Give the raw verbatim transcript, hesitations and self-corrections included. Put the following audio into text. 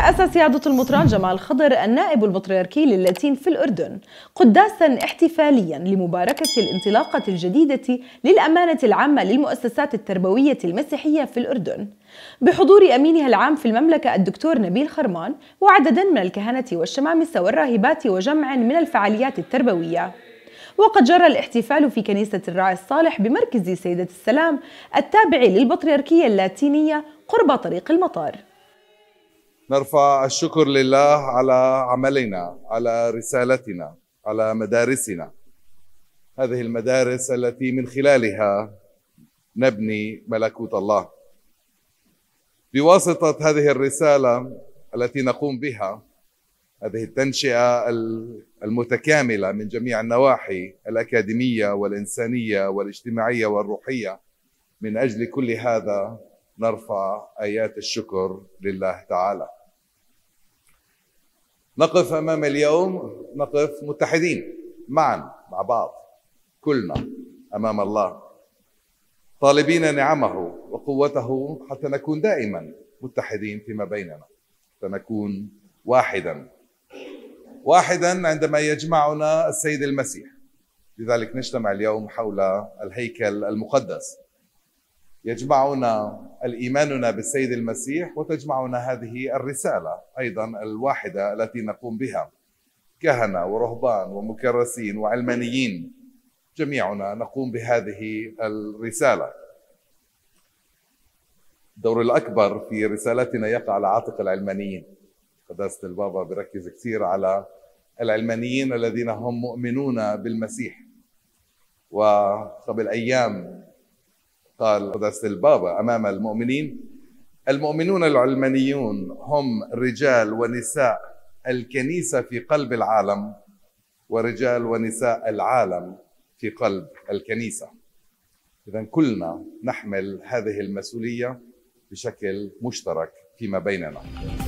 رأس سيادة المطران جمال خضر النائب البطريركي للاتين في الأردن قداساً احتفالياً لمباركة الانطلاقة الجديدة للأمانة العامة للمؤسسات التربوية المسيحية في الأردن بحضور أمينها العام في المملكة الدكتور نبيل خرمان وعدد من الكهنة والشمامسة والراهبات وجمع من الفعاليات التربوية. وقد جرى الاحتفال في كنيسة الراعي الصالح بمركز سيدة السلام التابع للبطريركية اللاتينية قرب طريق المطار. نرفع الشكر لله على عملنا، على رسالتنا، على مدارسنا، هذه المدارس التي من خلالها نبني ملكوت الله. بواسطة هذه الرسالة التي نقوم بها، هذه التنشئة المتكاملة من جميع النواحي الأكاديمية والإنسانية والاجتماعية والروحية، من أجل كل هذا نرفع آيات الشكر لله تعالى. نقف أمام اليوم، نقف متحدين معا مع بعض كلنا أمام الله، طالبين نعمه وقوته حتى نكون دائما متحدين فيما بيننا، حتى نكون واحدا واحدا عندما يجمعنا السيد المسيح. لذلك نجتمع اليوم حول الهيكل المقدس، يجمعنا الإيماننا بالسيد المسيح وتجمعنا هذه الرسالة أيضا الواحدة التي نقوم بها، كهنة ورهبان ومكرسين وعلمانيين، جميعنا نقوم بهذه الرسالة. الدور الأكبر في رسالتنا يقع على عاتق العلمانيين. قداسة البابا بركز كثير على العلمانيين الذين هم مؤمنون بالمسيح، وقبل أيام قال قداسة البابا أمام المؤمنين: المؤمنون العلمانيون هم رجال ونساء الكنيسة في قلب العالم، ورجال ونساء العالم في قلب الكنيسة. إذن كلنا نحمل هذه المسؤولية بشكل مشترك فيما بيننا.